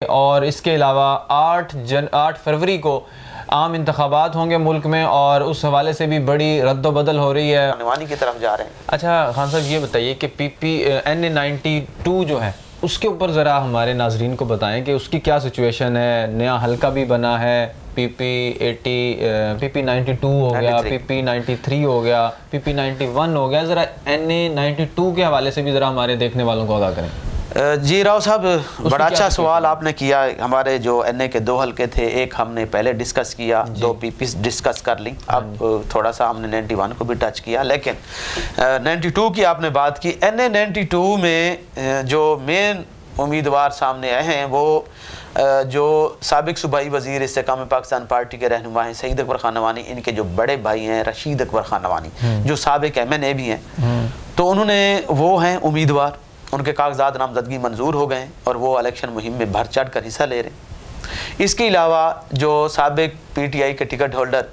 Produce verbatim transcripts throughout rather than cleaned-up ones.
और इसके अलावा आठ जन आठ फरवरी को आम इंतखाबात होंगे मुल्क में और उस हवाले से भी बड़ी रद्द-ओ-बदल हो रही है, नवानी की तरफ जा रहे हैं। अच्छा खान साहब ये बताइए कि P P N A ninety two जो है उसके ऊपर ज़रा हमारे नाजरीन को बताएं कि उसकी क्या सिचुएशन है। नया हल्का भी बना है, P P eighty P P ninety two हो गया, पी पी नाइन्टी थ्री हो गया, पी पी नाइन्टी वन हो गया, ज़रा एन ए नाइन्टी टू के हवाले से भी ज़रा हमारे देखने वालों को आगाह करें। जी राव साहब, बड़ा अच्छा सवाल आपने किया। हमारे जो एन ए के दो हल्के थे, एक हमने पहले डिस्कस किया, दो पी पी डिस्कस कर ली, अब थोड़ा सा हमने नाइन्टी वन को भी टच किया, लेकिन नाइन्टी टू की आपने बात की। एन ए नाइन्टी टू में जो मेन उम्मीदवार सामने आए हैं वो जो साबिक सूबाई वज़ीर इस्तेकाम पाकिस्तान पार्टी के रहनुमा हैं सईद अकबर खान नवानी, इनके जो बड़े भाई हैं रशीद अकबर खान नवानी जो साबिक एम एन ए भी हैं, तो उन्होंने वो हैं उम्मीदवार, उनके कागजात नामजदगी मंजूर हो गए और वो इलेक्शन मुहिम में भर चढ़ कर हिस्सा ले रहे हैं। इसके अलावा जो साबिक पी टी आई के टिकट होल्डर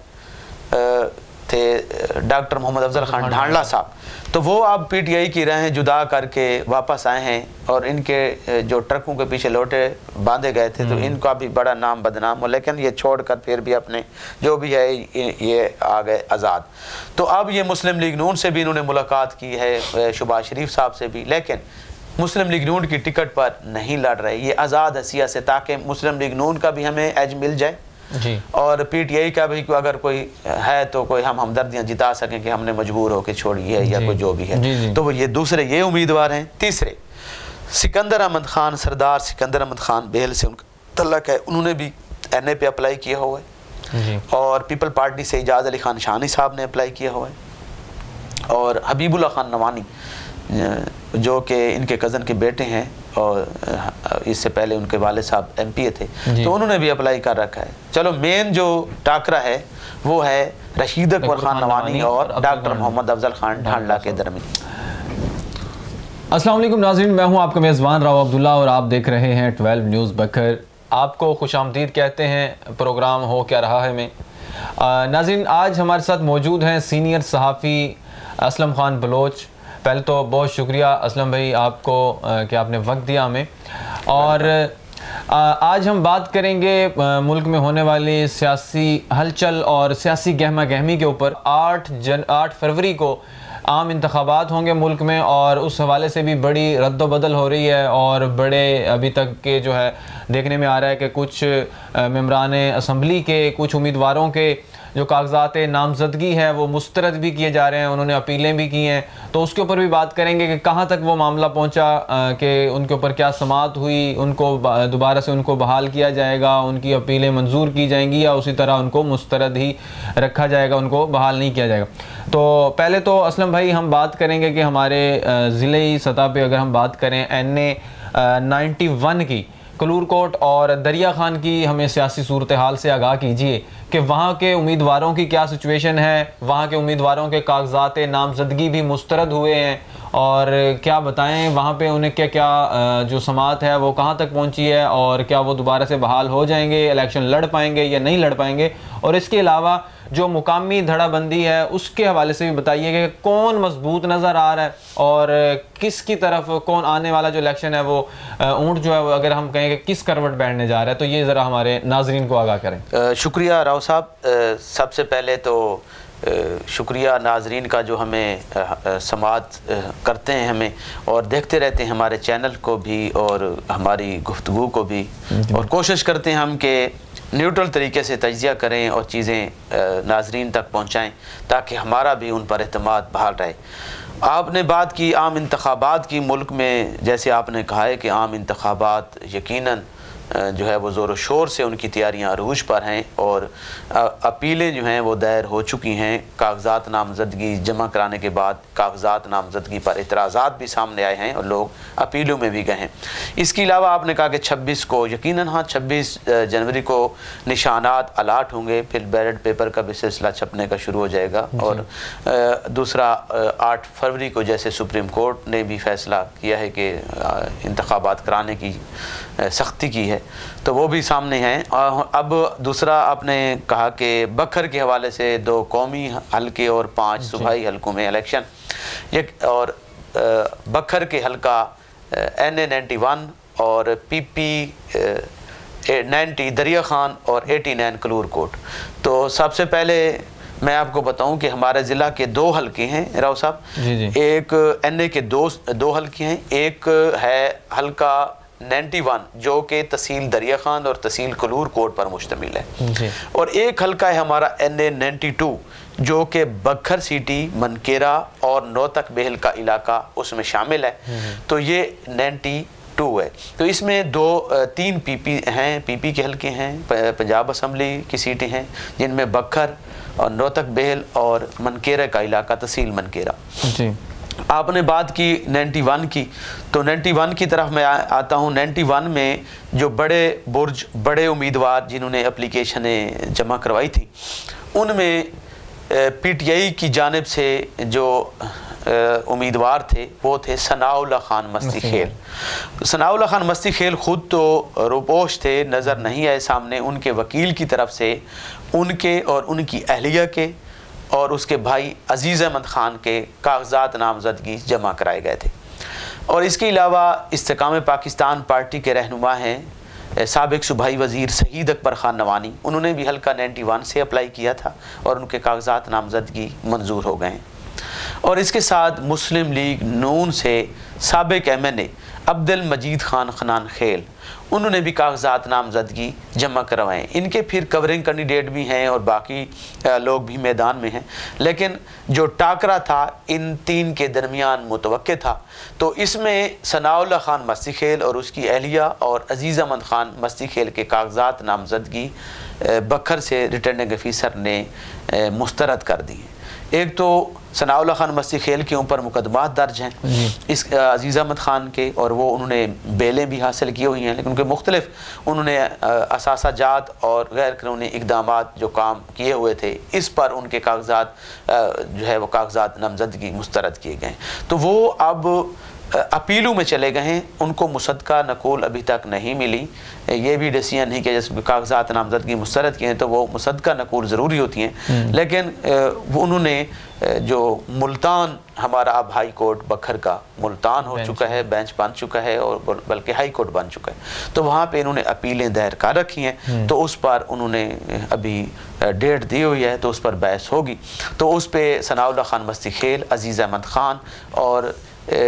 थे डॉक्टर मोहम्मद अफजल खान ढांडला साहब, तो वो अब पी टी आई की राहें जुदा करके वापस आए हैं और इनके जो ट्रकों के पीछे लोटे बांधे गए थे तो इनका भी बड़ा नाम बदनाम हो, लेकिन ये छोड़कर फिर भी अपने जो भी है ये आ गए आज़ाद। तो अब ये मुस्लिम लीग नून से भी इन्होंने मुलाकात की है, शहबाज शरीफ साहब से भी, लेकिन मुस्लिम लीग नून की टिकट पर नहीं लड़ रहे, ये आज़ाद हसिया से, ताकि मुस्लिम लीग नून का भी हमें एज मिल जाए जी, और पी टी आई का भी अगर कोई है तो कोई हम हमदर्दियाँ जिता सकें कि हमने मजबूर होकर छोड़ी है या कोई जो भी है जी, जी। तो वो ये दूसरे ये उम्मीदवार हैं। तीसरे सिकंदर अहमद खान, सरदार सिकंदर अहमद खान बेहल से उनका तल्लक है, उन्होंने भी एन ए पे अप्लाई किया हुआ है और पीपल पार्टी से इजाज़ अली खान शानी साहब ने अप्लाई किया हुआ है और हबीबुल्ला खान नवानी जो कि इनके कज़न के बेटे हैं और इससे पहले उनके वाले साहब एम पी ए थे, तो उन्होंने भी अप्लाई कर रखा है। चलो मेन जो टाकरा है वो है रशीद अकबर खान नवानी और डॉक्टर मोहम्मद अफजल खान ढांडला के दरमियान। अस्सलाम वालेकुम नाज़रीन, मैं हूं आपका मेज़बान राव अब्दुल्ला और आप देख रहे हैं ट्वेल्व न्यूज़ बकर। आपको खुशामदीद कहते हैं प्रोग्राम हो क्या रहा है में। नाज़रीन आज हमारे साथ मौजूद हैं सीनियर सहाफ़ी असलम खान बलोच। पहले तो बहुत शुक्रिया असलम भाई आपको कि आपने वक्त दिया हमें, और आज हम बात करेंगे मुल्क में होने वाली सियासी हलचल और सियासी गहमा गहमी के ऊपर। आठ जन आठ फरवरी को आम इंतखाबात होंगे मुल्क में और उस हवाले से भी बड़ी रद्द-ओ-बदल हो रही है और बड़े अभी तक के जो है देखने में आ रहा है कि कुछ मेंबरान असम्बली के, कुछ उम्मीदवारों के जो कागजात नामजदगी है वो मुस्तरद भी किए जा रहे हैं, उन्होंने अपीलें भी की हैं, तो उसके ऊपर भी बात करेंगे कि कहाँ तक वो मामला पहुँचा, कि उनके ऊपर क्या समाअत हुई, उनको दोबारा से उनको बहाल किया जाएगा, उनकी अपीलें मंजूर की जाएंगी या उसी तरह उनको मुस्तरद ही रखा जाएगा, उनको बहाल नहीं किया जाएगा। तो पहले तो असलम भाई हम बात करेंगे कि हमारे ज़िले सतह पर अगर हम बात करें एन ए नाइन्टी वन की, कलूरकोट और दरिया खान की हमें सियासी सूरत हाल से आगाह कीजिए कि वहाँ के उम्मीदवारों की क्या सिचुएशन है, वहाँ के उम्मीदवारों के कागजात नामजदगी भी मुस्तरद हुए हैं और क्या बताएं वहाँ पे उन्हें क्या क्या जो समाअत है वो कहाँ तक पहुँची है और क्या वो दोबारा से बहाल हो जाएंगे, इलेक्शन लड़ पाएंगे या नहीं लड़ पाएंगे, और इसके अलावा जो मुकामी धड़ाबंदी है उसके हवाले से भी बताइए कि कौन मजबूत नज़र आ रहा है और किसकी तरफ कौन आने वाला जो इलेक्शन है वो ऊँट जो है वो अगर हम कहें कि किस करवट बैठने जा रहा है, तो ये ज़रा हमारे नाजरीन को आगाह करें। शुक्रिया राव साहब। सबसे पहले तो शुक्रिया नाजरीन का जो हमें समाअत करते हैं हमें और देखते रहते हैं हमारे चैनल को भी और हमारी गुफ्तगू को भी, और कोशिश करते हैं हम कि न्यूट्रल तरीके से तज्ज़िया करें और चीज़ें नाजरीन तक पहुँचाएँ ताकि हमारा भी उन पर एतमाद बहाल रहे। आपने बात की आम इंतखाबात की, मुल्क में जैसे आपने कहा है कि आम इंतखाबात यकीनन जो है वो ज़ोर शोर से उनकी तैयारियां अरूज पर हैं और अपीलें जो हैं वो दायर हो चुकी हैं। कागजात नामजदगी जमा कराने के बाद कागजात नामजदगी पर इतराज़ात भी सामने आए हैं और लोग अपीलों में भी गए हैं। इसके अलावा आपने कहा कि छब्बीस को यकीनन हाँ छब्बीस जनवरी को निशानात अलाट होंगे, फिर बैलेट पेपर का भी सिलसिला छपने का शुरू हो जाएगा, और दूसरा आठ फरवरी को जैसे सुप्रीम कोर्ट ने भी फैसला किया है कि इंतखाबात कराने की सख्ती की है, तो वो भी सामने हैं। अब दूसरा आपने कहा कि बखर के हवाले से दो कौमी हलके और पांच सूबाई हलकों में इलेक्शन, एक और बखर के हलका एन ए नाइन्टी वन और P P ninety Darya Khan और एटी नाइन कलूर कोट। तो सबसे पहले मैं आपको बताऊं कि हमारे ज़िला के दो हलके हैं राव साहब, एक एन ए के दो दो हलके हैं, एक है हलका नाइन्टी वन जो कि तहसील दरिया खान और तहसील कलूर कोट पर मुश्तमिल है, और एक हलका है हमारा एन ए नाइन्टी टू जो कि बखर सिटी, मनकेरा और नौतक बेहल का इलाका उसमें शामिल है। तो ये नाइन्टी टू है। तो इसमें दो तीन पीपी हैं, पीपी के हलके हैं, पंजाब असम्बली की सीटें हैं जिनमें बखर और नौतक बेहल और मनकेरा का इलाका तहसील मनकेरा। जी आपने बात की नाइन्टी वन की, तो नाइन्टी वन की तरफ मैं आ, आता हूँ। नाइन्टी वन में जो बड़े बुर्ज बड़े उम्मीदवार जिन्होंने एप्लीकेशनें जमा करवाई थी उनमें पीटीआई की जानिब से जो उम्मीदवार थे वो थे सनाउल्लाह खान मस्ती खेल। सनाउल्लाह खान मस्ती खेल ख़ुद तो रुपोश थे, नज़र नहीं आए सामने। उनके वकील की तरफ से उनके और उनकी अहलिया के और उसके भाई अजीज़ अहमद ख़ान के कागजात नामजदगी जमा कराए गए थे। और इसके अलावा इस्तेकाम पाकिस्तान पार्टी के रहनुमा हैं साबिक सूबाई वज़ीर शहीद अकबर ख़ान नवानी, उन्होंने भी हल्का नाइन्टी वन से अप्लाई किया था और उनके कागजात नामजदगी मंजूर हो गए। और इसके साथ मुस्लिम लीग नून से साबिक M N A Abdul Majeed Khan Khanan Khel, उन्होंने भी कागजात नामजदगी जमा करवाएं। इनके फिर कवरिंग कैंडिडेट भी हैं और बाकी लोग भी मैदान में हैं, लेकिन जो टाकरा था इन तीन के दरमियान मुतवक्के था। तो इसमें सनाउल्लाह खान मस्ती खेल और उसकी अहलिया और अजीज़ अहमद ख़ान मस्ती खेल के कागजात नामजदगी बखर से रिटर्निंग ऑफिसर ने मुस्तरद कर दी। एक तो सनाउल्लाह खान मस्ती खेल के ऊपर मुकदमात दर्ज हैं इस अजीज़ अहमद ख़ान के, और वो उन्होंने बेलें भी हासिल की हुई हैं, लेकिन उनके मुख्तलिफ उन्होंने असासाजात और गैर कानूनी इक़दामात जो काम किए हुए थे इस पर उनके कागजात जो है वो कागजात नामजदगी मुस्तरद किए गए। तो वो अब अपीलों में चले गए हैं, उनको मुसद्दका नकूल अभी तक नहीं मिली। ये भी डिसीजन है कि जैसे कागजात नामजदगी मुस्तरद किए हैं तो वो मुसद्दका नकूल ज़रूरी होती हैं, लेकिन वो उन्होंने जो मुल्तान हमारा अब हाई कोर्ट बखर का मुल्तान हो चुका है, बेंच बन चुका है और बल्कि हाई कोर्ट बन चुका है, तो वहाँ पे इन्होंने अपीलें दायर कर रखी हैं। तो उस पर उन्होंने अभी डेट दी हुई है, तो उस पर बहस होगी। तो उस पर सनाउल्लाह खान मस्ती खेल, अजीज़ अहमद ख़ान और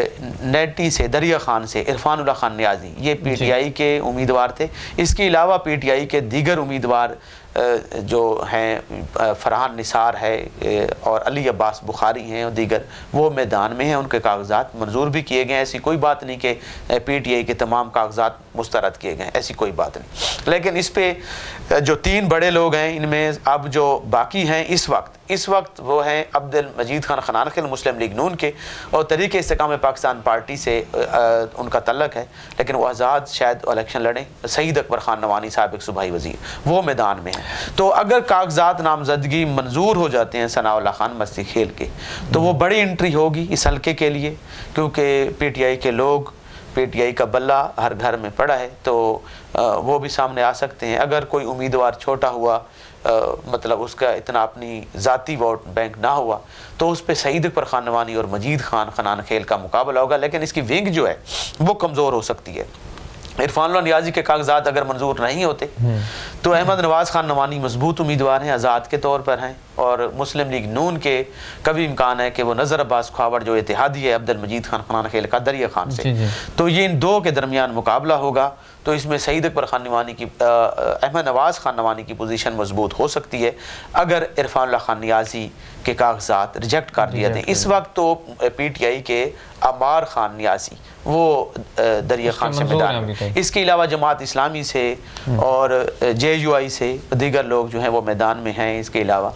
नेटी से दरिया खान से इरफानुल्लाह खान नियाजी, ये पीटीआई के उम्मीदवार थे। इसके अलावा पीटीआई के दीगर उम्मीदवार जो हैं फरहान निसार है और अली अब्बास बुखारी हैं और दीगर, वो मैदान में हैं, उनके कागजात मंजूर भी किए गए। ऐसी कोई बात नहीं कि पीटीआई के तमाम कागजात मुस्तरद किए गए, ऐसी कोई बात नहीं। लेकिन इस पे जो तीन बड़े लोग हैं इनमें अब जो बाकी हैं इस वक्त इस वक्त वो हैं अब्दुल मजीद खान खनान खेल मुस्लिम लीग नून के, और तरीके इस्तेकाम पाकिस्तान पार्टी से आ, उनका तल्लक है, लेकिन वो आज़ाद शायद इलेक्शन लड़ें। शहीद अकबर ख़ान नवानी साबिक सूबाई वज़ीर वो मैदान में हैं। तो अगर कागजात नामजदगी मंजूर हो जाते हैं सनाउल्लाह खान मस्ती खेल के, तो वो बड़ी एंट्री होगी इस हल्के के लिए, क्योंकि पीटीआई के लोग, पीटीआई का बल्ला हर घर में पड़ा है, तो आ, वो भी सामने आ सकते हैं। अगर कोई उम्मीदवार छोटा हुआ, आ, मतलब उसका इतना अपनी ज़ाती वोट बैंक ना हुआ, तो उस पर शहीद अकबर ख़ान नवानी और मजीद ख़ान खनान खेल का मुकाबला होगा, लेकिन इसकी विंग जो है वो कमज़ोर हो सकती है। इरफानुल्लाह नियाजी के कागजात अगर मंजूर नहीं होते तो अहमद नवाज़ खान नवानी मजबूत उम्मीदवार हैं, आज़ाद के तौर पर हैं, और मुस्लिम लीग नून के कभी इम्कान है कि वो नज़र अब्बास ख्वावर जो इत्तेहादी है अब्दुल मजीद खान खनान खेल का दरिया खान से, तो ये इन दो के दरमियान मुकाबला होगा। तो इसमें शहीद अकबर ख़ान नवानी की, अहमद नवाज़ खान नवानी की पोजीशन मजबूत हो सकती है अगर इरफानुल्लाह खान नियाजी के कागजात रिजेक्ट कर दिए थे। इस वक्त तो पीटीआई के अमार खान नियाजी वो दरिया खान से मैदान में, इसके अलावा जमात इस्लामी से और जे यू आई से दीगर लोग जो हैं वो मैदान में हैं। इसके अलावा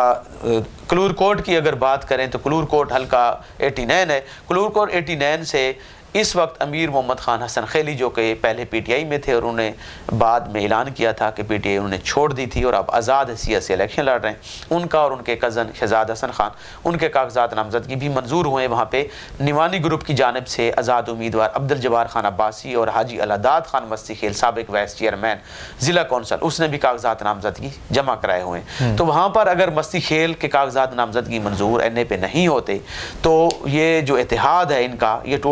कलूर कोट की अगर बात करें तो कलूर कोट हल्का एटी नाइन है। कलूर कोट एटी नाइन से इस वक्त अमीर मोहम्मद ख़ान हसन खेली जो कि पहले पीटीआई में थे और उन्होंने बाद में ऐलान किया था कि पीटीआई उन्होंने छोड़ दी थी और अब आज़ाद हैसियत से इलेक्शन लड़ रहे हैं, उनका और उनके कज़न शहजाद हसन खान, उनके कागजात नामजदगी भी मंजूर हुए। वहाँ पे निवानी ग्रुप की जानिब से आज़ाद उम्मीदवार अब्दुल जब्बार खान अब्बासी और हाजी अलादाद खान मस्ती खेल साबिक वाइस चेयरमैन ज़िला कौंसल, उसने भी कागजात नामजदगी जमा कराए हुए हैं। तो वहाँ पर अगर मस्ती खेल के कागजात नामजदगी मंजूर एन ए पे नहीं होते तो ये जो इत्तेहाद है इनका ये टूटता हुआ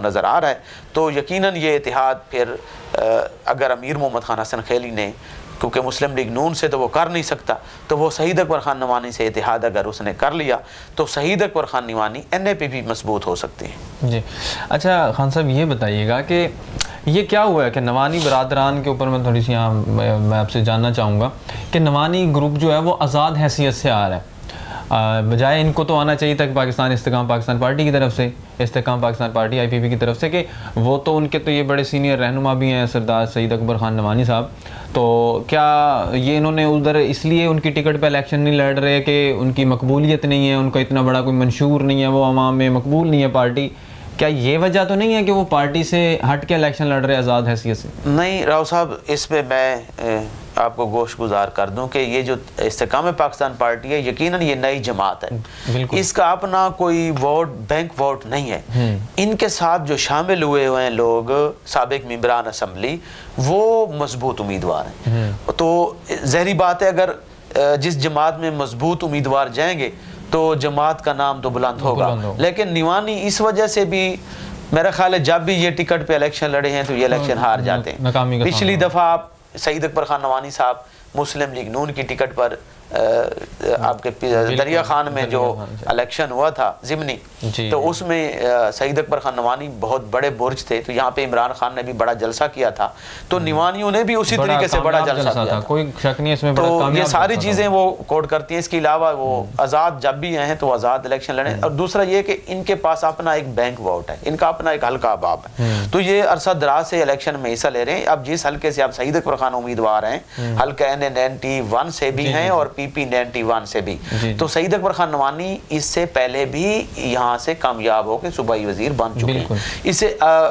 नज़र आ रहा है, तो यकीनन ये इतिहाद फिर अगर अमीर मोहम्मद खान हसन खैली ने, क्योंकि मुस्लिम लीग नून से तो वो कर नहीं सकता, तो वो शहीद अकबर खान नवानी से इतिहाद अगर उसने कर लिया तो शहीद Akbar Khan Nawani N A P भी मजबूत हो सकती है। जी अच्छा खान साहब, ये बताइएगा कि ये क्या हुआ है कि नवानी बरादरान के ऊपर मैं थोड़ी सी यहाँ मैं आपसे जानना चाहूँगा कि नवानी ग्रुप जो है वो आज़ाद हैसियत से आ रहा है, बजाय इनको तो आना चाहिए था कि पाकिस्तान इस्तेकाम पाकिस्तान पार्टी की तरफ से, Istehkam Pakistan party I P P की तरफ से, कि वो तो उनके तो ये बड़े सीनियर रहनुमा भी हैं सरदार सईद अकबर खान नवानी साहब, तो क्या ये इन्होंने उधर इसलिए उनकी टिकट पे इलेक्शन नहीं लड़ रहे कि उनकी मकबूलियत नहीं है, उनका इतना बड़ा कोई मंशूर नहीं है, वो अवाम में मकबूल नहीं है पार्टी, क्या ये वजह तो नहीं है कि वो पार्टी से हट के इलेक्शन लड़ रहे आज़ाद हैसियत से? नहीं राव साहब, इसमें मैं आपको गोश गुजार कर दूं कि ये जो इस्तेकाम पाकिस्तान पार्टी है यकीनन ये नई जमात है, इसका अपना कोई वोट बैंक वोट नहीं है। इनके साथ जो शामिल हुए हुए हैं लोग साबिक मेंबरान असम्बली वो मजबूत उम्मीदवार हैं, तो ज़हरी बात है अगर जिस जमात में मजबूत उम्मीदवार जाएंगे तो जमात का नाम तो बुलंद होगा। हो। लेकिन निवानी इस वजह से भी मेरा ख्याल है जब भी ये टिकट पे इलेक्शन लड़े हैं तो ये इलेक्शन हार जाते हैं। पिछली दफ़ा आप सईद अकबर खान नवानी साहब मुस्लिम लीग नून की टिकट पर आ, आपके दरिया खान में जो इलेक्शन हुआ था ज़िमनी, तो उसमें सईद अकबर खान नवानी बहुत बड़े बुर्ज थे, तो यहाँ पे इमरान खान ने भी बड़ा जलसा किया था, तो निवानियों ने भी उसी तरीके से बड़ा जलसा किया था, कोई शक नहीं इसमें। तो ये सारी चीज़ें वो कोड करती हैं। इसके अलावा वो आज़ाद जब भी आए हैं तो आज़ाद इलेक्शन लड़े, और दूसरा ये कि इनके पास अपना एक बैंक वोट है, इनका अपना एक हल्का अहबाब है, तो ये अरसा दराज से इलेक्शन में हिस्सा ले रहे हैं। अब जिस हल्के से आप सईद अकबर खान उम्मीदवार हैं, हल्का एन ए नाइन्टी वन से भी हैं और पी पी नाइन्टी वन से भी, तो सईद अकबर खान नवानी इससे पहले भी यहाँ से कामयाब होकर सूबाई वजीर बन चुके हैं, इसे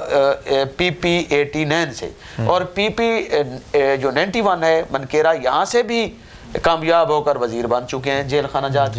पी पी एटी नाइन से, और पी पी जो नाइन्टी वन है मनकेरा यहाँ से भी कामयाब होकर वजीर बन चुके हैं जेल खाना जात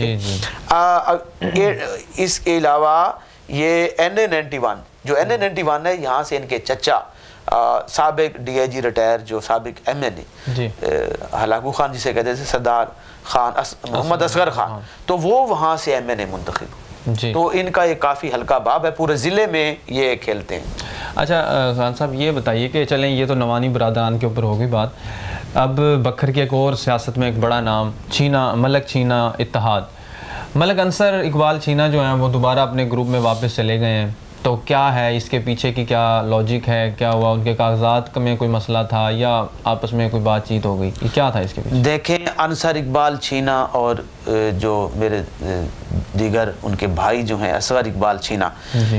के। इसके अलावा ये एन ए नाइन्टी वन जो एन ए नाइन्टी वन है यहाँ से इनके चचा साबिक डी आई जी रिटायर जो साबिक M N A Halaku Khan जिसे कहते थे सरदार खान मोहम्मद असगर खान, तो वो वहाँ से एम एन ए मुंतखब, तो इनका एक काफ़ी हल्का बाब है, पूरे ज़िले में ये खेलते हैं। अच्छा खान साहब, ये बताइए कि चलें ये तो नवानी बरादरान के ऊपर होगी बात, अब बखर की एक और सियासत में एक बड़ा नाम छीना, मलक छीना इत्तेहाद, मलक अंसर इकबाल छीना जो हैं वो दोबारा अपने ग्रुप में वापस चले गए हैं, तो क्या है इसके पीछे की क्या लॉजिक है, क्या हुआ, उनके कागजात में कोई मसला था या आपस में कोई बातचीत हो गई, क्या था इसके पीछे? देखें, अंसर इकबाल छीना और जो मेरे दीगर उनके भाई जो हैं असगर इकबाल छीना,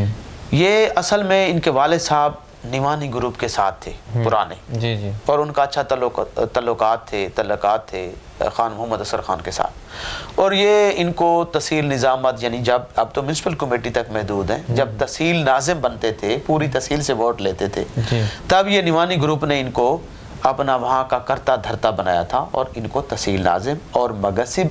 ये असल में इनके वालिद साहब निवानी ग्रुप के साथ थे पुराने, जी जी, और उनका अच्छा तल्लुकात थे तल्लुकात थे खान मोहम्मद असर खान के साथ, और ये इनको तहसील निज़ामत यानी जब अब तो म्यूनसिपल कमेटी तक महदूद हैं, जब तहसील नाज़िम बनते थे पूरी तहसील से वोट लेते थे, तब ये निवानी ग्रुप ने इनको अपना वहाँ का करता धरता बनाया था और इनको तहसील नाज़िम और मगसिब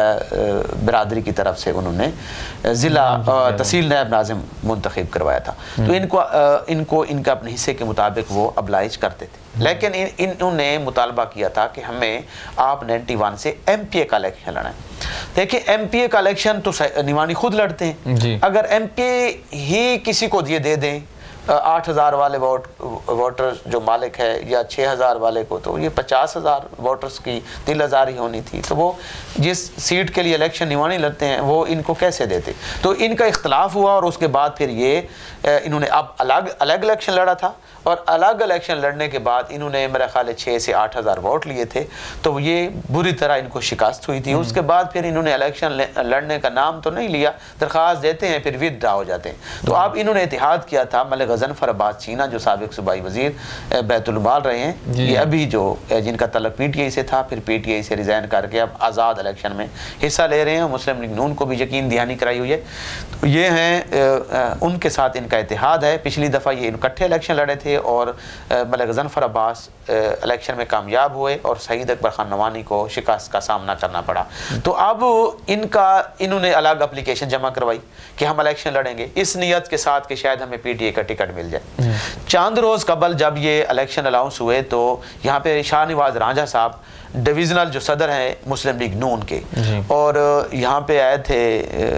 बिरादरी की तरफ से उन्होंने ज़िला तहसील नायब नाज़िम मुंतखब करवाया था, तो इनको इनको इनका अपने हिस्से के मुताबिक वो अबलाइज करते थे, लेकिन इन इन्होंने मुतालबा किया था कि हमें आप नाइन्टी वन से एम पी ए का इलेक्शन लड़ना है। देखिए, एम पी ए का इलेक्शन तो निवानी खुद लड़ते हैं, अगर एम पी ए ही किसी को ये दे दें आठ हज़ार वाले वोट वोटर्स जो मालिक है या छः हज़ार वाले को, तो ये पचास हज़ार वोटर्स की तीन हज़ार ही होनी थी, तो वो जिस सीट के लिए इलेक्शन निवानी लड़ते हैं वो इनको कैसे देते, तो इनका इख्तलाफ हुआ और उसके बाद फिर ये इन्होंने अब अलग अलग इलेक्शन लड़ा था, और अलग इलेक्शन लड़ने के बाद इन्होंने मेरा ख्याल है छः से आठ हज़ार वोट लिए थे, तो ये बुरी तरह इनको शिकस्त हुई थी। उसके बाद फिर इन्होंने इलेक्शन लड़ने का नाम तो नहीं लिया, दरख्वास्त देते हैं फिर विदड्रा हो जाते हैं, तो अब इन्होंने इतिहाद किया था मलिक गज़नफ़र अब्बास छीना जो साबिक सूबाई वज़ीर बैतुल माल रहे हैं, ये अभी जो जिनका तल्लुक पी टी आई से था, फिर पी टी आई से रिज़ाइन करके अब आज़ाद इलेक्शन में हिस्सा ले रहे हैं, मुस्लिम लीग नून को भी यकीन दहानी कराई हुई है, तो ये हैं उनके साथ इनका इतिहाद है। पिछली दफ़ा ये इकट्ठे इलेक्शन लड़े थे और मलिक गज़नफ़र अब्बास इलेक्शन में कामयाब हुए और सईद अकबर खान नवानी को शिकस्त का सामना करना पड़ा, तो अब इनका इन्होंने अलग एप्लीकेशन जमा करवाई कि हम इलेक्शन लड़ेंगे इस नियत के साथ कि शायद हमें पी टी आई का टिकट मिल जाए। चंद रोज़ कबल जब ये इलेक्शन अनाउंस हुए तो यहाँ पे शाहनवाज रांझा साहब डिविजनल जो सदर हैं मुस्लिम लीग नून के, और यहाँ पे आए थे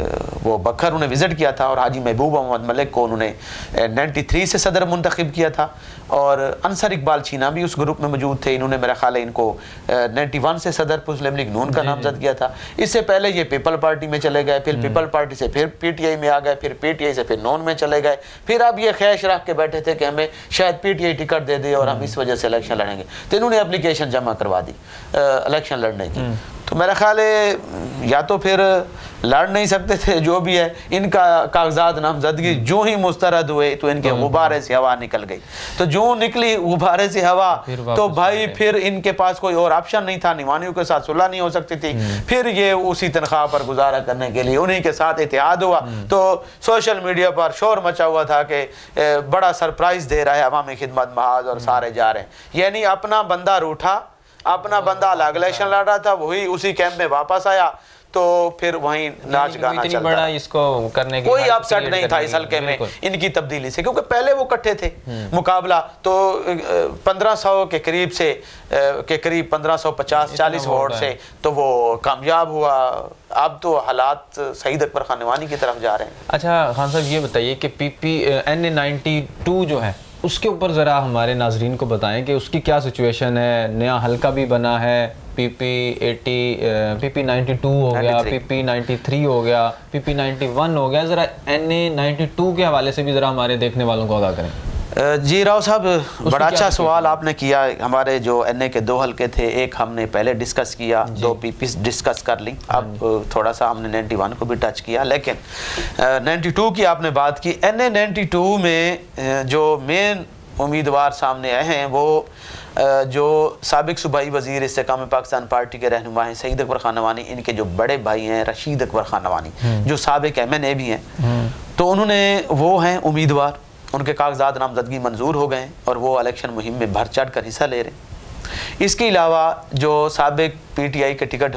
वो बखर उन्हें विज़िट किया था और हाजी महबूब मोहम्मद मलिक को उन्होंने नाइन्टी थ्री से सदर मुंतखब किया था और अंसर इकबाल चीना भी उस ग्रुप में मौजूद थे। इन्होंने मेरा ख्याल है इनको नाइन्टी वन से सदर मुस्लिम लीग नून का नामजद किया था। इससे पहले ये पीपल पार्टी में चले गए, फिर पीपल पार्टी से फिर पीटीआई में आ गए, फिर पीटीआई से फिर नून में चले गए, फिर अब ये ख्वाहिश रख के बैठे थे कि हमें शायद पीटीआई टिकट दे दे और हम इस वजह से इलेक्शन लड़ेंगे। तो इन्होंने एप्लीकेशन जमा करवा दी इलेक्शन लड़ने की। तो मेरा ख्याल है या तो फिर लड़ नहीं सकते थे, जो भी है इनका कागजात नामजदगी जो ही मुस्तरद हुए तो इनके गुब्बारे से हवा निकल गई। तो जो निकली गुब्बारे से हवा तो भाई फिर इनके पास कोई और ऑप्शन नहीं था, निवानियों के साथ सुलह नहीं हो सकती थी। फिर ये उसी तनख्वाह पर गुजारा करने के लिए उन्हीं के साथ इत्तेहाद हुआ। तो सोशल मीडिया पर शोर मचा हुआ था कि बड़ा सरप्राइज दे रहा है अवामी खिदमत महाज और सारे जा रहे हैं। यानी अपना बंदा रूठा, अपना बंदा अलग इलेक्शन लड़ रहा था, वही उसी कैंप में वापस आया तो फिर वहीं नाच गाना चलता। बड़ा इसको करने की कोई अपसेट नहीं था इस हल्के में इनकी तब्दीली से, क्योंकि पहले वो इकट्ठे थे। मुकाबला तो पंद्रह सौ के करीब से के करीब पंद्रह सौ पचास चालीस वोट से तो वो कामयाब हुआ। अब तो हालात सईद अकबर खान नवानी की तरफ जा रहे हैं। अच्छा खान साहब, ये बताइए कि P P N A ninety two जो है उसके ऊपर ज़रा हमारे नाजरीन को बताएं कि उसकी क्या सिचुएशन है। नया हल्का भी बना है, P P eighty P P ninety two हो गया, पी पी नाइन्टी थ्री हो गया, पी पी नाइन्टी वन हो गया। ज़रा एन ए नाइन्टी टू के हवाले से भी ज़रा हमारे देखने वालों को आगाह करें। जी राव साहब, बड़ा अच्छा सवाल आपने किया। हमारे जो एन ए के दो हल्के थे, एक हमने पहले डिस्कस किया, दो पी पी डिस्कस कर ली, अब थोड़ा सा हमने नाइन्टी वन को भी टच किया। लेकिन नाइन्टी टू की आपने बात की, एन ए नाइन्टी टू में जो मेन उम्मीदवार सामने आए हैं वो जो साबिक सूबाई वज़ीर इस्तेकाम पाकिस्तान पार्टी के रहनुमा हैं सईद अकबर खान नवानी, इनके जो बड़े भाई हैं रशीद अकबर खान नवानी जो साबिक एम एन ए भी हैं, तो उन्होंने वो हैं उम्मीदवार, उनके कागजात नामजदगी मंजूर हो गए और वो इलेक्शन मुहिम में भर चढ़ कर हिस्सा ले रहे हैं। इसके अलावा जो साबिक पी टी आई के टिकट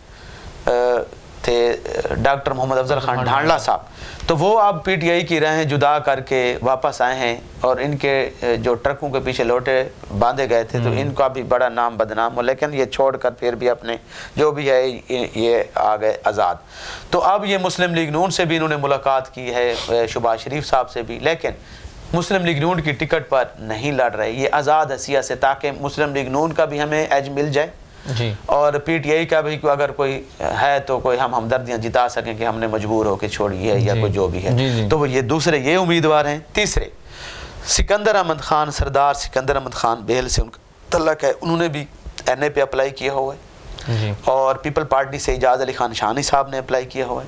होल्डर थे डॉक्टर मोहम्मद अफजल खान ढांडला साहब, तो वो अब पी टी आई की राहें जुदा करके वापस आए हैं और इनके जो ट्रकों के पीछे लोटे बांधे गए थे तो इनका भी बड़ा नाम बदनाम हो, लेकिन ये छोड़कर फिर भी अपने जो भी है ये आ गए आज़ाद। तो अब ये मुस्लिम लीग नून से भी इन्होंने मुलाकात की है, शहबाज शरीफ साहब से भी, लेकिन मुस्लिम लीग नून की टिकट पर नहीं लड़ रहे। ये आज़ाद हसिया से, ताकि मुस्लिम लीग नून का भी हमें एज मिल जाए जी और पीटीआई का भी अगर कोई है तो कोई हम हमदर्दियाँ जिता सकें कि हमने मजबूर होकर छोड़ी है या कोई जो भी है। जी जी। तो वो ये दूसरे ये उम्मीदवार हैं। तीसरे सिकंदर अहमद खान, सरदार सिकंदर अहमद खान बेहल से उनका तल्लक है, उन्होंने भी एन ए पे अप्लाई किया हुआ है और पीपल पार्टी से इजाज़ अली खान शानी साहब ने अप्लाई किया हुआ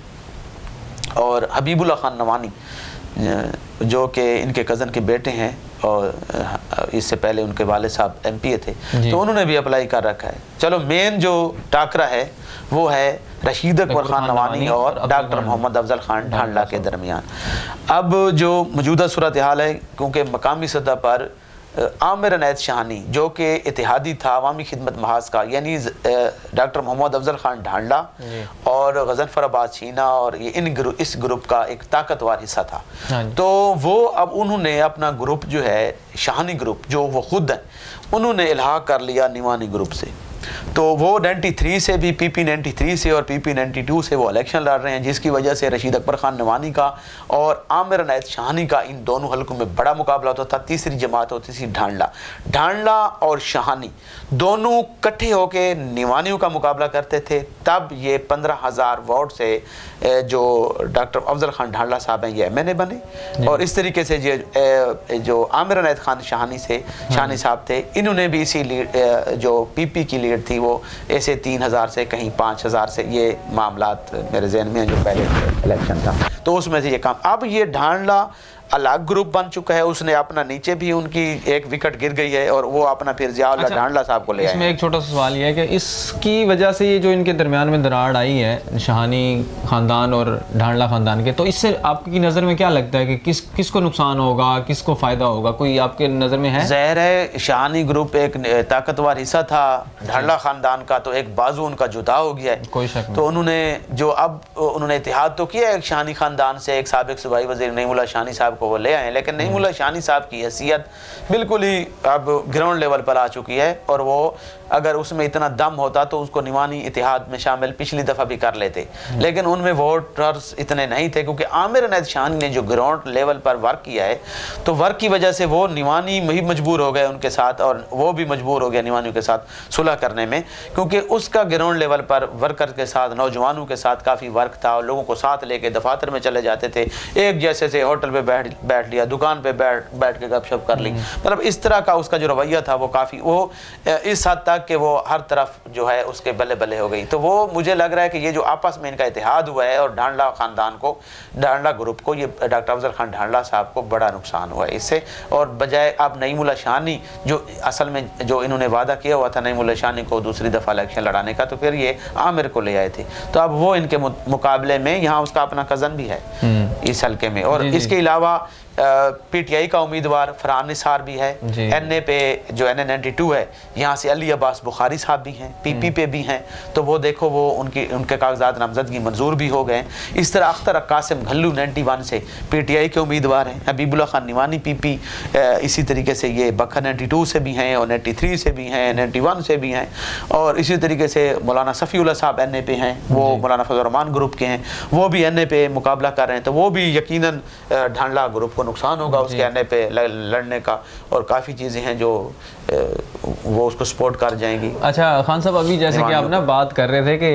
है और हबीबुल्ला खान नवानी जो कि इनके कज़न के बेटे हैं और इससे पहले उनके वाले साहब एम पी ए थे, तो उन्होंने भी अप्लाई कर रखा है। चलो मेन जो टाकरा है वो है रशीद अकबर खान नवानी और डॉक्टर मोहम्मद अफजल खान ढांडला के दरमियान। अब जो मौजूदा सूरत हाल है, क्योंकि मकामी सतह पर आमिर अनैत शाहानी जो कि इतिहादी था अवामी खिदमत महाज का, यानी डॉक्टर मोहम्मद अफजल खान ढांडला और गजनफर अब्बास चीना और ये इन ग्रुप इस ग्रुप का एक ताकतवर हिस्सा था। तो वो अब उन्होंने अपना ग्रुप जो है शाहानी ग्रुप जो वो खुद है उन्होंने इल्हाक कर लिया निवानी ग्रुप से। तो वो नाइन्टी थ्री से भी पी पी नाइन्टी थ्री से और पी पी नाइन्टी टू से वो इलेक्शन लड़ रहे हैं, जिसकी वजह से रशीद अकबर खान नवानी का और आमिर अनैत शाहानी का इन दोनों हलकों में बड़ा मुकाबला होता था। तीसरी जमात होती थी ढांडला ढांडला और शाहानी दोनों इकट्ठे होकर निवानियों का मुकाबला करते थे। तब ये पंद्रह हज़ार वोट से जो डॉक्टर अफजल खान ढांडला साहब हैं ये एम एन ए बने और इस तरीके से ये जो आमिर अनैत खान शाहानी से शाहानी साहब थे, इन्होंने भी इसी लीड जो पी पी की लीड थी वो ऐसे तीन हज़ार से कहीं पाँच हज़ार से ये मामलात मेरे जहन में हैं जो पहले इलेक्शन था, तो उसमें से ये काम। अब ये ढांडला अलग ग्रुप बन चुका है, उसने अपना नीचे भी उनकी एक विकेट गिर गई है और वो अपना फिर जियाउल्लाह ढांडला साहब को ले आए। इसमें एक छोटा सा सवाल ये है कि इसकी वजह से ये जो इनके दरमियान में दरार आई है शाहानी ख़ानदान और ढांडला ख़ानदान के, तो इससे आपकी नज़र में क्या लगता है कि किस किसको नुकसान होगा, किसको फ़ायदा होगा, कोई आपके नज़र में है? ज़ाहिर है शाहानी ग्रुप एक ताकतवर हिस्सा था ढांडला ख़ानदान का, तो एक बाजू उनका जुदा हो गया है, कोई शक नहीं। तो उन्होंने जो अब उन्होंने इतिहाद तो किया है एक शाहानी ख़ानदान से, एक साबिक सूबाई वज़ीर नईमुल्लाह शाहानी साहब साहब को वो ले आए, लेकिन नईमुल्लाह शानी साहब की हैसियत बिल्कुल ही अब ग्राउंड लेवल पर आ चुकी है, और वो अगर उसमें इतना दम होता तो उसको निवानी इतिहाद में शामिल पिछली दफ़ा भी कर लेते, लेकिन उनमें वोटर्स इतने नहीं थे, क्योंकि आमिर अनैत शानी ने जो ग्राउंड लेवल पर वर्क किया है, तो वर्क की वजह से वो निवानी ही मजबूर हो गए उनके साथ, और वो भी मजबूर हो गया निवानियों के साथ सुलह करने में, क्योंकि उसका ग्राउंड लेवल पर वर्कर के साथ, नौजवानों के साथ काफ़ी वर्क था, और लोगों को साथ लेके दफातर में चले जाते थे, एक जैसे से होटल पे बैठ बैठ लिया, दुकान पे बैठ बैठ के गपशप कर ली, मतलब इस तरह का उसका जो रवैया था वो काफ़ी, वो इस हद तक कि वो हर तरफ जो है उसके बल्ले बल्ले हो गई। तो वो मुझे लग रहा है कि ये जो आपस में इनका इतिहाद हुआ है, और ढांडला ख़ानदान को, ढांडला ग्रुप को, ये डॉक्टर अफजल खान ढांडला साहब को बड़ा नुकसान हुआ है इससे, और बजाय अब नईमुल्लाह शानी जो असल में जो इन्होंने वादा किया हुआ था नईमुल्लाह शानी को दूसरी दफ़ा इलेक्शन लड़ाने का, तो फिर ये आमिर को ले आए थे, तो अब वो इनके मुकाबले में यहाँ उसका अपना कज़न भी है इस हल्के में, और इसके अलावा पीटीआई का उम्मीदवार फरहान निसार भी है, एन ए पे जो एन ए नाइन्टी टू है यहाँ से अली अब्बास बुखारी साहब भी हैं, पीपी पे भी हैं, तो वो देखो वो उनकी उनके कागजात नामजदगी मंजूर भी हो गए। इस तरह अख्तर कासिम घल्लू नाइन्टी वन से पीटीआई के उम्मीदवार हैं, हबीबुल्लाह खान निवानी पीपी, इसी तरीके से ये बखर नाइन्टी टू से भी हैं, और नाइन्टी थ्री से भी हैं, नाइन्टी वन से भी हैं, और इसी तरीके से मौलाना सफ़ीउल्लाह साहब एन ए पे हैं, वो मौलाना फजल रहमान ग्रुप के हैं, वो भी एन ए पे मुकाबला कर रहे हैं, तो वो भी यकीनन ढांडला ग्रुप को नुकसान होगा उसके आने पे लड़ने का, और काफ़ी चीज़ें हैं जो वो उसको सपोर्ट कर जाएंगी। अच्छा खान साहब, अभी जैसे कि आप ना बात कर रहे थे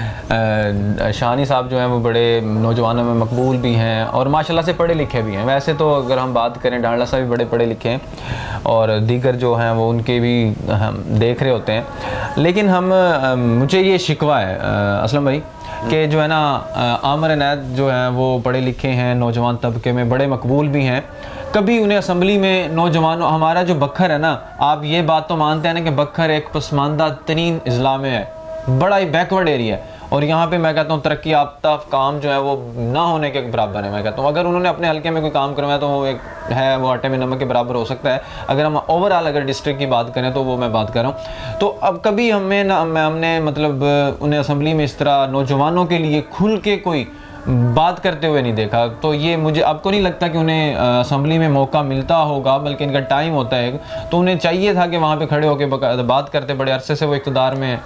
कि शानी साहब जो हैं वो बड़े नौजवानों में मकबूल भी हैं, और माशाल्लाह से पढ़े लिखे भी हैं। वैसे तो अगर हम बात करें ढांडला साहब भी बड़े पढ़े लिखे हैं, और दीगर जो हैं वो उनके भी हम देख रहे होते हैं, लेकिन हम मुझे ये शिकवा है असलम भाई कि जो है ना आमिर अनैत जो हैं वो पढ़े लिखे हैं, नौजवान तबके में बड़े मकबूल भी हैं, कभी उन्हें असम्बली में नौजवानों, हमारा जो बखर है ना, आप ये बात तो मानते हैं ना कि बखर एक पसमानदा तरीन अजला में है, बड़ा ही बैकवर्ड एरिया है, और यहाँ पे मैं कहता हूँ तरक्की याफ्ता काम जो है वो ना होने के बराबर है। मैं कहता हूँ अगर उन्होंने अपने हल्के में कोई काम करवाया तो वो एक है, वो आटे में नमक के बराबर हो सकता है। अगर हम ओवरऑल अगर डिस्ट्रिक्ट की बात करें तो वो मैं बात कर रहा हूँ। तो अब कभी हमें ना हमने मतलब उन्हें असम्बली में इस तरह नौजवानों के लिए खुल के कोई बात करते हुए नहीं देखा, तो ये मुझे आपको नहीं लगता कि उन्हें असम्बली में मौका मिलता होगा, बल्कि इनका टाइम होता है, तो उन्हें चाहिए था कि वहाँ पे खड़े होकर बात करते, बड़े अरसे से वो इक़्तिदार में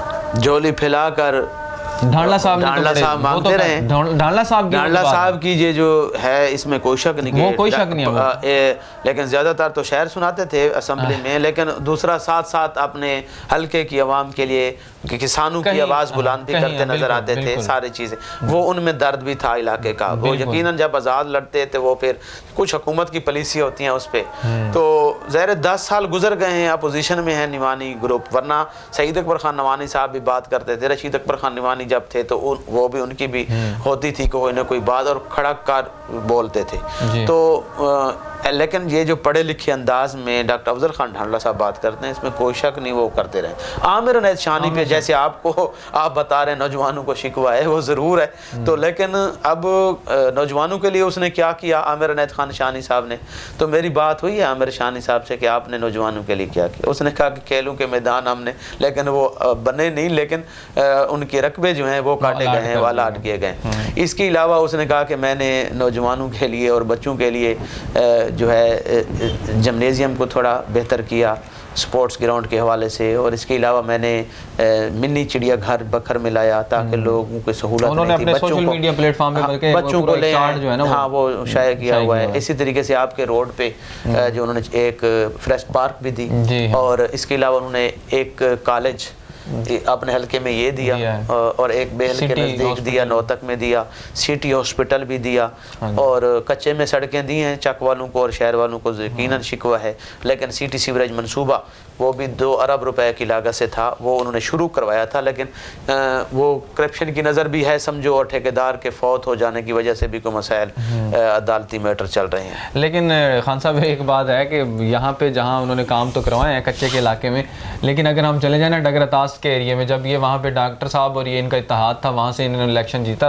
झोली फैलाकर ढांडला साहब ढांडला साहब मांगते रहे, ढांडला साहब ढांडला साहब की ये जो है इसमें कोई शक नहीं, वो कोई शक नहीं है, लेकिन ज़्यादातर तो शहर सुनाते थे असम्बली में, लेकिन दूसरा साथ साथ अपने हल्के की आवाम के लिए किसानों की आवाज़ बुलंद भी करते नजर आते थे, सारी चीज़ें, वो उनमें दर्द भी था इलाके का, वो यकीनन जब आज़ाद लड़ते थे वो फिर कुछ हुकूमत की पॉलिसी होती हैं उस पर, तो ज़ाहिर दस साल गुजर गए हैं, अपोजिशन में है निवानी ग्रुप, वरना सईद अकबर खान नवानी साहब भी बात करते थे, रशीद अकबर खान निवानी जब थे तो उन, वो भी उनकी भी होती थी कोई ना कोई बात, और खड़क कर बोलते थे। तो आ, लेकिन ये जो पढ़े लिखे अंदाज में डॉक्टर अफजल खान ढांडला साहब बात करते हैं, इसमें कोई शक नहीं वो करते रहे। आमिर अनैत शानी पे जैसे आपको आप बता रहे हैं नौजवानों को शिकवा है, वो ज़रूर है, तो लेकिन अब नौजवानों के लिए उसने क्या किया आमिर अनैत खान शानी साहब ने, तो मेरी बात हुई है आमिर शानी साहब से कि आपने नौजवानों के लिए क्या किया, उसने कहा कि खेलों के मैदान हमने, लेकिन वो बने नहीं, लेकिन उनके रकबे जो हैं वो काटे गए हैं, वाला अट किए गए। इसके अलावा उसने कहा कि मैंने नौजवानों के लिए और बच्चों के लिए जो है जिम्नेजियम को थोड़ा बेहतर किया स्पोर्ट्स ग्राउंड के हवाले से, और इसके अलावा मैंने मिनी चिड़िया घर बखर में लाया ताकि लोगों को सहूलत नहीं थी, बच्चों को मीडिया प्लेटफॉर्म पे बल्कि बच्चों को ले जो है ना, हाँ वो शाया किया हुआ है। इसी तरीके से आपके रोड पे जो उन्होंने एक फ्रेश पार्क भी दी, और इसके अलावा उन्होंने एक कॉलेज अपने हल्के में ये दिया, दिया और एक बेल के नज़दीक दिया, नौतक में दिया, सिटी हॉस्पिटल भी दिया, और कच्चे में सड़कें दी हैं चक वालों को और शहर वालों को यकीनन शिकवा है, लेकिन सिटी सीवरेज मंसूबा वो भी दो अरब रुपए की लागत से था, वो उन्होंने शुरू करवाया था, लेकिन आ, वो करप्शन की नज़र भी है समझो, और ठेकेदार के फौत हो जाने की वजह से भी कोई मसाइल अदालती मैटर चल रहे हैं। लेकिन खान साहब एक बात है कि यहाँ पे जहाँ उन्होंने काम तो करवाए हैं कच्चे के इलाके में, लेकिन अगर हम चले जाए ना डगरतास के एरिया में, जब ये वहाँ पे डॉक्टर साहब और ये इनका इत्तेहाद था, वहाँ से इन्होंने इलेक्शन जीता था,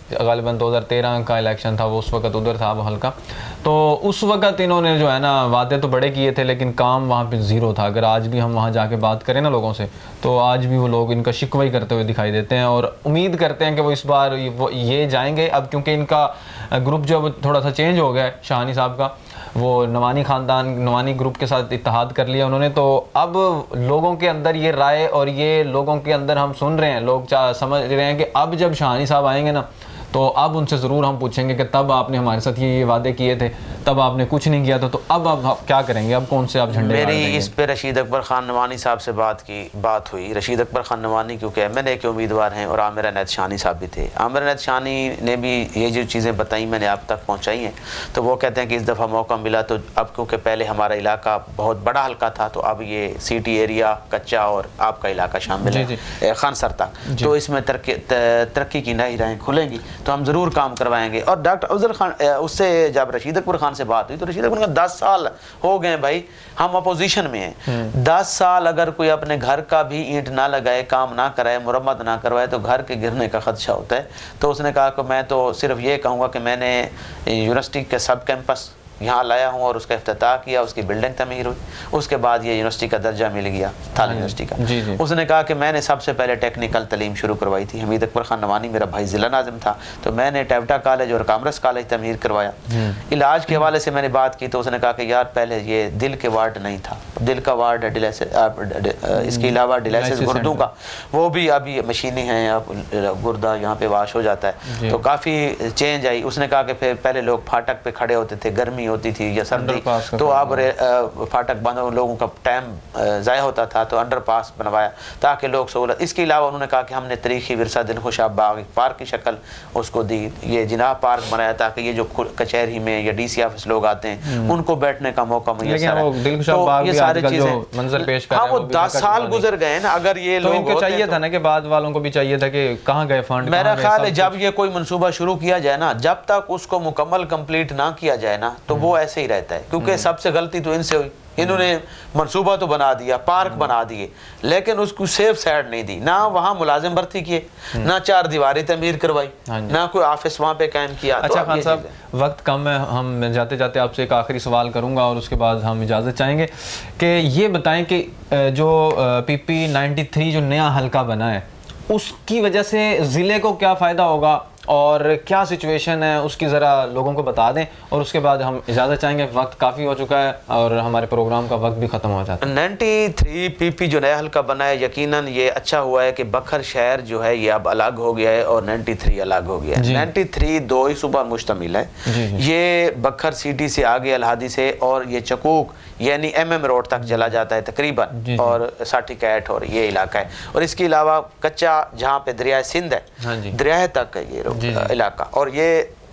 गालिबन दो हज़ार तेरह का इलेक्शन था, वो उस वक्त उधर था वो हल्का। तो उस वक्त इन्होंने जो है ना वादे तो बड़े किए थे, लेकिन काम वहाँ पे ज़ीरो था। अगर आज भी हम वहाँ जाके बात करें ना लोगों से, तो आज भी वो लोग इनका शिकवाई करते हुए दिखाई देते हैं, और उम्मीद करते हैं कि वो इस बार वो ये जाएंगे। अब क्योंकि इनका ग्रुप जो थोड़ा सा चेंज हो गया है, शाहानी साहब का, वो नवानी ख़ानदान नवानी ग्रुप के साथ इत्तेहाद कर लिया उन्होंने, तो अब लोगों के अंदर ये राय और ये लोगों के अंदर हम सुन रहे हैं, लोग समझ रहे हैं कि अब जब शाहानी साहब आएंगे ना, तो अब उनसे ज़रूर हम पूछेंगे कि तब आपने हमारे साथ ये ये वादे किए थे, तब आपने कुछ नहीं किया था, तो अब आप क्या करेंगे, अब कौन से आप झंडे? मेरी इस पे रशीद अकबर खान नवानी साहब से बात की बात हुई। रशीद अकबर खान नवानी क्योंकि एम एन ए के उम्मीदवार हैं और आमिर अनैत शानी साहब भी थे। आमिर अनैत शानी ने भी ये जो चीज़ें बताई मैंने आप तक पहुँचाई हैं, तो वो कहते हैं कि इस दफ़ा मौका मिला, तो अब क्योंकि पहले हमारा इलाका बहुत बड़ा हल्का था, तो अब ये सिटी एरिया कच्चा और आपका इलाका शामिल है खान सर तक, तो इसमें तरक्की की नई राहें खुलेंगी, तो हम ज़रूर काम करवाएंगे। और डॉक्टर अफजल खान उससे जब रशीद अकबर खान से बात हुई, तो रशीद अकबर खान दस साल हो गए भाई, हम अपोजिशन में हैं, दस साल अगर कोई अपने घर का भी ईंट ना लगाए, काम ना कराए, मुरम्मत ना करवाए, तो घर के गिरने का खदशा होता है। तो उसने कहा कि मैं तो सिर्फ ये कहूँगा कि मैंने यूनिवर्सिटी के सब कैंपस यहाँ लाया हूँ और उसका इफ्तिताह किया, उसकी बिल्डिंग तमीर हुई, उसके बाद ये यूनिवर्सिटी का दर्जा मिल गया था यूनिवर्सिटी का। जी जी। उसने कहा कि मैंने सबसे पहले टेक्निकल तलीम शुरू करवाई थी। हमीद अकबर खान नवानी मेरा भाई ज़िला नाज़िम था, तो मैंने टेवटा कॉलेज और कामरस कॉलेज तमीर करवाया। इलाज के हवाले से मैंने बात की, तो उसने कहा कि यार पहले ये दिल के वार्ड नहीं था, दिल का वार्ड है डिलाइसिस, इसके अलावा डिलाइसिस गुर्दों का, वो भी अभी मशीनें हैं, अब गुर्दा यहाँ पे वाश हो जाता है, तो काफ़ी चेंज आई। उसने कहा कि फिर पहले लोग फाटक पे खड़े होते थे, गर्मी होती थी या सर्दी, तो अब फाटक बंद, लोगों का टाइम ज़ाया होता था, तो अंडर पास बनवाया ताकि लोग सहूलत। इसके अलावा उन्होंने कहा कि हमने तरीक़ी विरसा दिलखुशाब बाग पार्क की शक्ल उसको दी, ये जिनाब पार्क बनाया ताकि ये जो कचहरी में या डी सी ऑफिस लोग आते हैं उनको बैठने का मौका मुयस्सर है। तो ये सारी चीज़ें मंजर पेश कर, हाँ वो दस साल गुजर गए ना, अगर ये लोग चाहिए था ना कि बाद वालों को भी चाहिए था कि कहाँ गए फंड। मेरा ख्याल है जब ये कोई मंसूबा शुरू किया जाए ना, जब तक उसको मुकम्मल कंप्लीट ना किया जाए ना, तो वो ऐसे ही रहता है, क्योंकि सबसे गलती तो इनसे हुई। इन्होंने मंसूबा तो बना दिया, पार्क बना दिए, लेकिन उसको सेफ साइड नहीं दी, ना वहाँ मुलाजिम भर्ती किए, ना चार दीवारें तमीर करवाई, ना कोई ऑफिस वहाँ पे कायम किया। अच्छा खान साहब, वक्त कम है, हम जाते जाते आपसे एक आखिरी सवाल करूँगा और उसके बाद हम इजाज़त चाहेंगे कि ये बताएं कि जो पी पी नाइन्टी थ्री जो नया हल्का बना है, उसकी वजह से ज़िले को क्या फ़ायदा होगा और क्या सिचुएशन है, उसकी ज़रा लोगों को बता दें, और उसके बाद हम इजाज़त चाहेंगे। वक्त काफ़ी हो चुका है और हमारे प्रोग्राम का वक्त भी ख़त्म हो जाता है। नाइन्टी थ्री पी पी जो नया हल्का बना है, यकीनन ये अच्छा हुआ है कि बखर शहर जो है ये अब अलग हो गया है और नाइन्टी थ्री अलग हो गया है। नाइन्टी थ्री दो ही सुबह मुश्तमिल है, जी जी। ये बखर सिटी से आगे अलहादी से और ये चकूक यानी एम एम रोड तक चला जाता है तकरीबन, और साठी कैट और ये इलाका है, और इसके अलावा कच्चा जहाँ पे दरिया सिंध है, हाँ दरिया तक है ये इलाका, और ये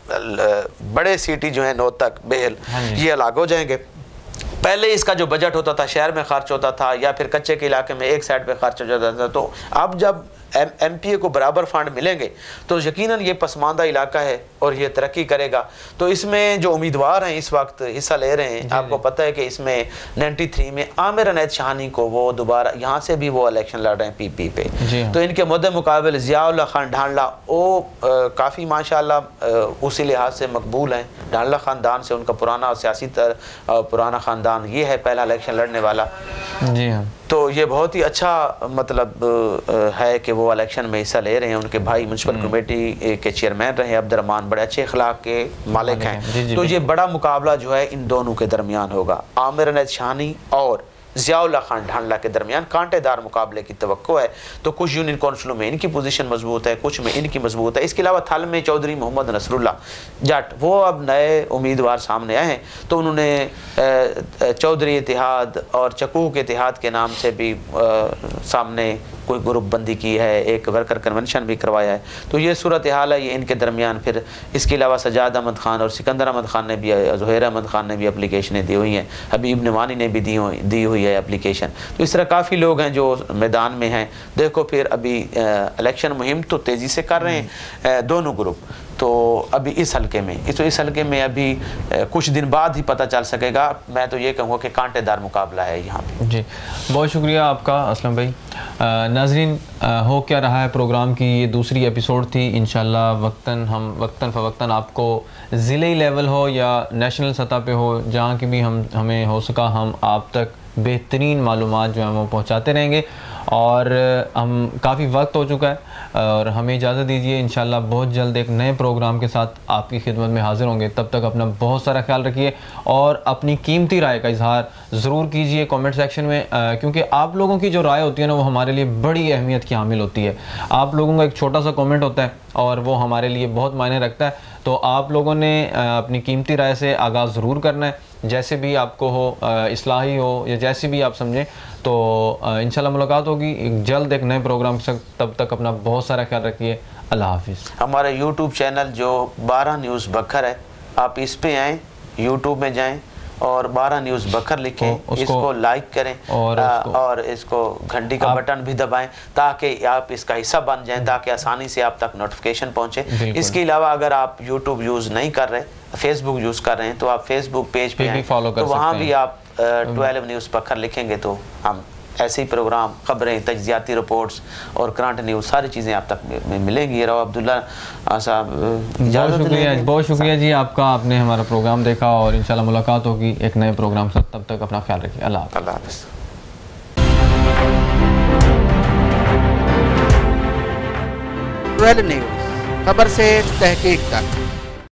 बड़े सिटी जो है नौ तक बेहल, हाँ ये अलग हो जाएंगे। पहले इसका जो बजट होता था शहर में खर्च होता था या फिर कच्चे के इलाके में एक साइड पे खर्च हो जाता था, तो अब जब एम एम पी ए को बराबर फंड मिलेंगे तो यकीनन ये पसमानदा इलाका है और ये तरक्की करेगा। तो इसमें जो उम्मीदवार हैं इस वक्त हिस्सा ले रहे हैं, आपको पता है कि इसमें नाइन्टी थ्री में आमिर अनैत शाहानी को वो दोबारा यहाँ से भी वो इलेक्शन लड़ रहे हैं पी पी पे, तो इनके मुद्दे मुकाबले ज़ियाउल्लाह खान ढांडला वो काफ़ी माशाल्लाह उसी लिहाज से मकबूल हैं। ढांडला ख़ानदान से उनका पुराना सियासी पुराना ख़ानदान ये है, पहला इलेक्शन लड़ने वाला। जी हाँ, तो ये बहुत ही अच्छा मतलब है कि वो इलेक्शन में हिस्सा ले रहे हैं। उनके भाई म्युनिसिपल कमेटी के चेयरमैन रहे अब्दुर्रहमान, बड़े अच्छे अखलाक के मालिक हैं। तो ये बड़ा मुकाबला जो है इन दोनों के दरमियान होगा, आमिर अनैत शाहानी और ज़ियाउल्लाह खान ढांडला के दरमियान कांटेदार मुकाबले की तवक्को है। तो कुछ यूनियन काउंसिलों में इनकी पोजीशन मजबूत है, कुछ में इनकी मजबूत है। इसके अलावा थल में चौधरी मोहम्मद नसरुल्लाह जट वो अब नए उम्मीदवार सामने आए हैं, तो उन्होंने चौधरी इतिहाद और चकूक इतिहाद के नाम से भी आ, सामने कोई ग्रुप बंदी की है, एक वर्कर कन्वेंशन भी करवाया है। तो ये सूरत हाल है ये इनके दरमियान। फिर इसके अलावा सजाद अहमद खान और सिकंदर अहमद खान ने भी, ज़ुहैर अहमद खान ने भी एप्लीकेशनें दी हुई हैं, हबीब नवानी ने भी दी हुई दी हुई है एप्लीकेशन। तो इस तरह काफ़ी लोग हैं जो मैदान में हैं। देखो फिर अभी इलेक्शन मुहिम तो तेज़ी से कर रहे हैं दोनों ग्रुप, तो अभी इस हल्के में इस इस हल्के में अभी कुछ दिन बाद ही पता चल सकेगा। मैं तो ये कहूँगा कि कांटेदार मुकाबला है यहाँ पे। जी बहुत शुक्रिया आपका असलम भाई। नाजरीन, हो क्या रहा है प्रोग्राम की ये दूसरी एपिसोड थी। इंशाल्लाह वक्तन हम वक्तन फ़वक्तन आपको ज़िले लेवल हो या नेशनल सतह पे हो, जहाँ की भी हम हमें हो सका हम आप तक बेहतरीन मालूमात जो हैं वो पहुँचाते रहेंगे। और हम काफ़ी वक्त हो चुका है और हमें इजाज़त दीजिए। इंशाल्लाह बहुत जल्द एक नए प्रोग्राम के साथ आपकी खिदमत में हाज़िर होंगे। तब तक अपना बहुत सारा ख्याल रखिए और अपनी कीमती राय का इजहार ज़रूर कीजिए कमेंट सेक्शन में, क्योंकि आप लोगों की जो राय होती है ना वो हमारे लिए बड़ी अहमियत की हामिल होती है। आप लोगों का एक छोटा सा कमेंट होता है और वो हमारे लिए बहुत मायने रखता है। तो आप लोगों ने अपनी कीमती राय से आगाज़ ज़रूर करना है, जैसे भी आपको हो, इस्लाही हो या जैसे भी आप समझें। तो इंशाल्लाह मुलाकात होगी एक जल्द एक नए प्रोग्राम के साथ। तब तक अपना बहुत सारा ख्याल रखिए। अल्लाह हाफिज़। हमारा यूट्यूब चैनल जो बारह न्यूज़ बखर है, आप इस पे आएँ, यूट्यूब में जाएं और बारह न्यूज़ बखर लिखें, उसको, इसको लाइक करें और, आ, उसको, और इसको घंटी का बटन भी दबाएं ताकि आप इसका हिस्सा बन जाएं, ताकि आसानी से आप तक नोटिफिकेशन पहुंचे। इसके अलावा अगर आप यूट्यूब यूज़ नहीं कर रहे, फेसबुक यूज़ कर रहे हैं, तो आप फेसबुक पेज पे आएँ, तो वहाँ भी आप ट्वेल्व न्यूज़ बखर लिखेंगे तो हम ऐसे ही प्रोग्राम, खबरें, तज्जियाती रिपोर्ट्स और करंट न्यूज़ सारी चीज़ें आप तक मिलेंगी। राव अब्दुल्ला साहब, बहुत शुक्रिया बहुत शुक्रिया जी आपका, आपने हमारा प्रोग्राम देखा और इंशाल्लाह मुलाकात होगी एक नए प्रोग्राम से। तब तक अपना ख्याल रखिए। अल्लाह अल्लाह हाफ़िज़। ट्वेल्व न्यूज़, खबर से तहकीक तक।